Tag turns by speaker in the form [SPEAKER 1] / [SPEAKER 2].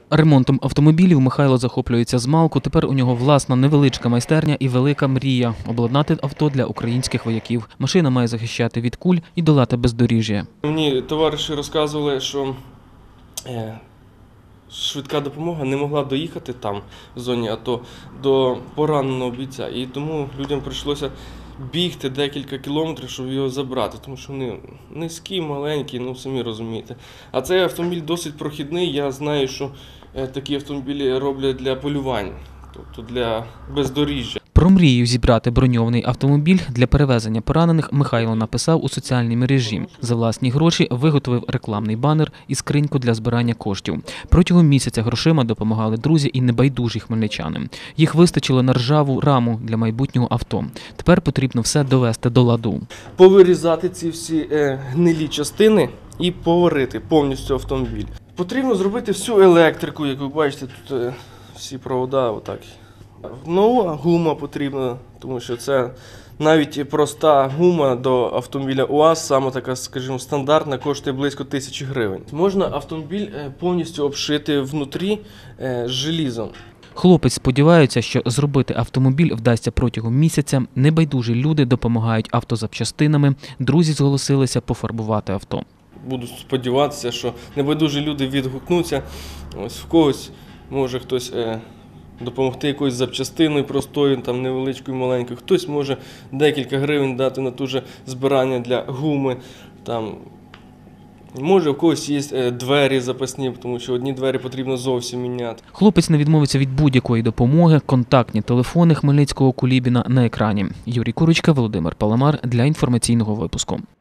[SPEAKER 1] Ремонтом автомобілів Михайло захоплюється змалку. Тепер у нього власна невеличка майстерня і велика мрія – обладнати авто для українських вояків. Машина має захищати від куль і долати бездоріжжя.
[SPEAKER 2] Мені товариші розказували, що швидка допомога не могла доїхати там, в зоні АТО, до пораненого бійця. І тому людям прийшлося бігти декілька кілометрів, щоб його забрати, тому що вони низькі, маленькі, ну самі розумієте. А цей автомобіль досить прохідний, я знаю, що такі автомобілі роблять для полювання, тобто для бездоріжжя.
[SPEAKER 1] Про мрію зібрати броньований автомобіль для перевезення поранених Михайло написав у соціальній мережі. За власні гроші виготовив рекламний банер і скриньку для збирання коштів. Протягом місяця грошима допомагали друзі і небайдужі хмельничани. Їх вистачило на ржаву раму для майбутнього авто. Тепер потрібно все довести до ладу.
[SPEAKER 2] Повирізати ці всі гнилі частини і поварити повністю автомобіль. Потрібно зробити всю електрику, як ви бачите, тут всі провода отак. Нова гума потрібна, тому що це навіть проста гума до автомобіля УАЗ, саме така, скажімо, стандартна, коштує близько 1000 гривень. Можна автомобіль повністю обшити внутрі желізом.
[SPEAKER 1] Хлопець сподівається, що зробити автомобіль вдасться протягом місяця. Небайдужі люди допомагають автозапчастинами. Друзі зголосилися пофарбувати авто.
[SPEAKER 2] Буду сподіватися, що небайдужі люди відгукнуться. Ось в когось може хтось допомогти якоюсь запчастиною простою, там невеличкою, маленькою. Хтось може декілька гривень дати на те же збирання для гуми. Там, може, в когось є двері запасні, тому що одні двері потрібно зовсім міняти.
[SPEAKER 1] Хлопець не відмовиться від будь-якої допомоги. Контактні телефони Хмельницького Кулібіна на екрані. Юрій Курочка, Володимир Паламар для інформаційного випуску.